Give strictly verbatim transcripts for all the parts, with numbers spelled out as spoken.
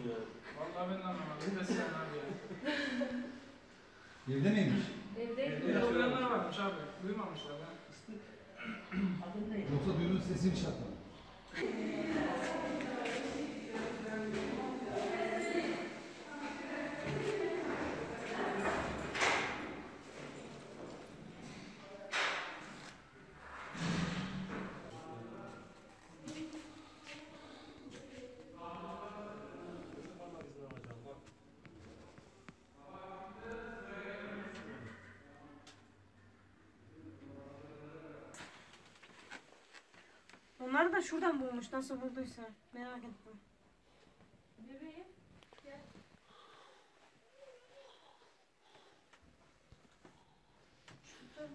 ya? Vallahi ben de anlamadım. Bir de sen abi ya. Evde miymiş? Evdeydi. Evde yaşayanlar varmış abi. Duymamışlar ya. Yoksa düğünün sesi mi şartlar? Onları da şuradan bulmuş. Nasıl bulduysa. Merak ettim. Bebeğim. Gel. Şuradan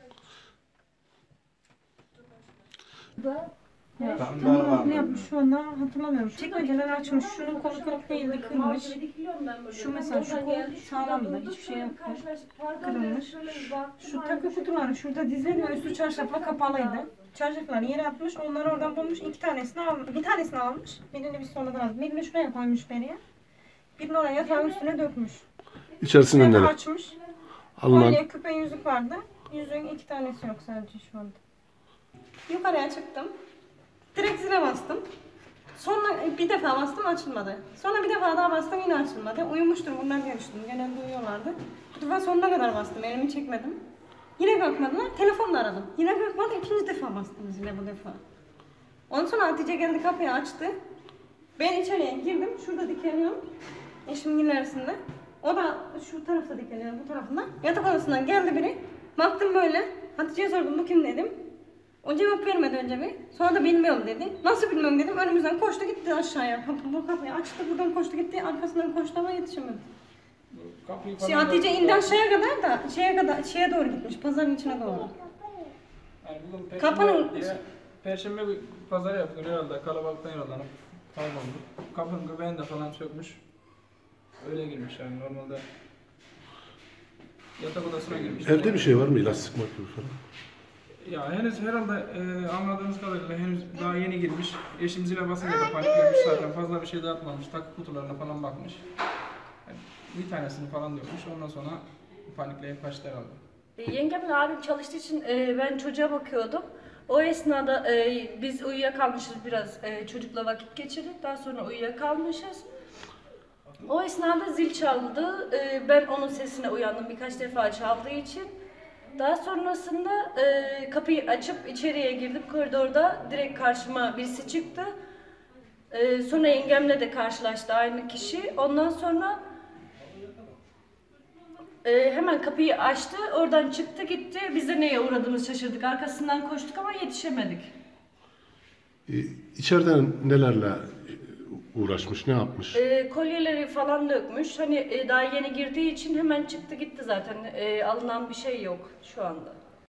şuraya. Burada. Ne yapmış şu anda hatırlamıyorum. Çekmeceler açmış. Şunun kolu kırık değildi, kırmış. Şu mesela şu kol sağlamdı. Hiçbir şey yoktu. Kırılmış. Şu takı kutuları şurada dizili ve üstü çarşafla kapalıydı. Çarşafları yere atmış. Onları oradan bulmuş. İki tanesini almış. Bir tanesini almış. Birini bir sonradan almış. Birini şuraya koymuş beriye. Birini oraya yatağın üstüne dökmüş. İçerisinden Üstüne ne? açmış. Alınan. Kolye, küpe, yüzük vardı. Yüzüğün iki tanesi yok sadece şu anda. Yukarıya çıktım. Direkt zile bastım. Sonra bir defa bastım açılmadı. Sonra bir defa daha bastım yine açılmadı. Uyumuştur bunlar diye düşündüm. Genelde uyuyorlardı. Bu defa sonuna kadar bastım. Elimi çekmedim. Yine kalkmadılar. Telefonla aradım. Yine kalkmadı. İkinci defa bastım zile bu defa. Ondan sonra Hatice geldi kapıyı açtı. Ben içeriye girdim. Şurada dikeliyorum. Eşimin ilerisinde. O da şu tarafta dikeliyor bu tarafından. Yatak odasından geldi biri. Baktım böyle. Hatice'ye sordum bu kim dedim. O cevap vermedi önce bir. Sonra da bilmiyorum dedi. Nasıl bilmiyorum dedim. Önümüzden koştu gitti aşağıya. Kapı, bu kapıyı açtı buradan koştu gitti. Arkasından koştu ama yetişemedi. Kapıyı Şey, falan Hatice da- indi aşağıya kadar da şeye kadar şeye doğru gitmiş. Pazarın içine doğru. Yani bugün Perşembe Kapının- diye Perşembe bir pazar yaptık herhalde. Kalabalıktan yollanıp kayboldu. Kapının göbeğini de falan sökmüş. Öyle girmiş yani normalde. Yatak odasına girmiş. Evde bir şey var mı? İlaç sıkmak gibi falan. Ya henüz herhalde e, anladığımız kadarıyla henüz daha yeni girmiş. Eşim zile basınca da paniklemiş zaten. Fazla bir şey dağıtmamış. Takı kutularına falan bakmış. Yani bir tanesini falan dökmüş. Ondan sonra panikleyip kaçtı herhalde. E, Yengemle abim çalıştığı için e, ben çocuğa bakıyordum. O esnada e, biz uyuyakalmışız biraz, e, çocukla vakit geçirdik. Daha sonra uyuyakalmışız. O esnada zil çaldı. E, ben onun sesine uyandım birkaç defa çaldığı için. Daha sonrasında e, kapıyı açıp içeriye girdim. Koridorda direkt karşıma birisi çıktı. E, sonra yengemle de karşılaştı aynı kişi. Ondan sonra Ee, hemen kapıyı açtı, oradan çıktı gitti. Biz de neye uğradığımızı şaşırdık. Arkasından koştuk ama yetişemedik. Ee, içeriden nelerle uğraşmış, ne yapmış? Ee, kolyeleri falan dökmüş. Hani e, daha yeni girdiği için hemen çıktı gitti zaten. Ee, alınan bir şey yok şu anda.